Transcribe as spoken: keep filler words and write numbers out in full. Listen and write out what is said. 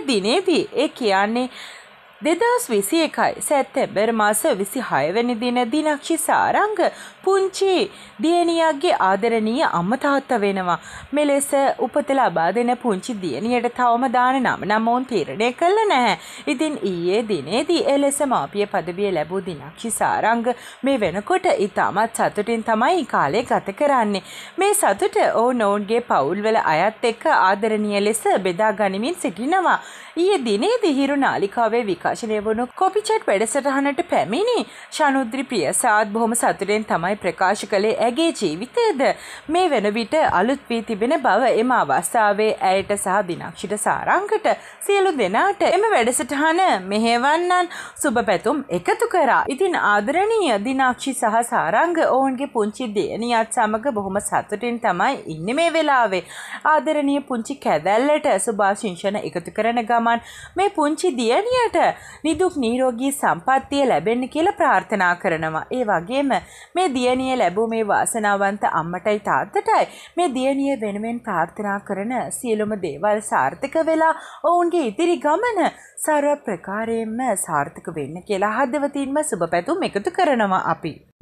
දිනේදී ඒ කියන්නේ දෙදහස් විසි එකයි සැප්තැම්බර් මාස විසිහය වෙනි දින දිනක්ෂි සාරංග පුංචි දියණියගේ ආදරණීය අම්මා තාත්තා වෙනවා. මෙලෙස උපත ලබා දෙන පුංචි දියණියට තවම දාන නම නම් වුන් තීරණය කළා නැහැ. ඉතින් ඊයේ දිනේදී එලෙස මාපිය পদවිය ලැබූ දිනක්ෂි සාරංග මේ වෙනකොට ඉතාමත් සතුටින් තමයි කාලය ගත කරන්නේ. මේ සතුට ඔවුන් ඔවුන්ගේ පවුල්වල අයත් එක්ක ආදරණීය ලෙස බෙදා ගනිමින් සිටිනවා. ඊයේ දිනේදී හිරු නාලිකාවේ විකාශනය වුණු කොපිචැට් වැඩසටහනට පැමිණි ශනුද්‍රි ප්‍රියසාද් බොහොම සතුටෙන් තමයි ප්‍රකාශ කළේ ඇගේ ජීවිතයද මේ වෙන විට අලුත් වී තිබෙන බව. එම අවස්ථාවේ ඇයට සහ දිනක්ෂිට සාරංගට සියලු දෙනාට එම වැඩසටහන මෙහෙවන්නන් සුබ පැතුම් එකතු කරා. ඉතින් ආදරණීය දිනක්ෂි සහ සාරංග ඔවුන්ගේ පුංචි දියණියත් සමග බොහොම සතුටින් තමයි ඉන්නේ මේ වෙලාවේ. ආදරණීය පුංචි කැදැල්ලට සුභාශිංසන එකතු කරන ගමන් මේ පුංචි දියණියට නිදුක් නිරෝගී සම්පන්නිය ලැබෙන්න කියලා ප්‍රාර්ථනා කරනවා. ඒ වගේම මේ දියණිය ලැබූ මේ වාසනාවන්ත අම්මටයි තාත්තටයි මේ දියණිය වෙනුවෙන් ප්‍රාර්ථනා කරන සියලුම දේවල් සාර්ථක වෙලා ඔවුන්ගේ ඉදිරි ගමන සර්ව ප්‍රකාරයෙන්ම සාර්ථක වෙන්න කියලා හදවතින්ම සුබ පැතුම් එකතු කරනවා අපි.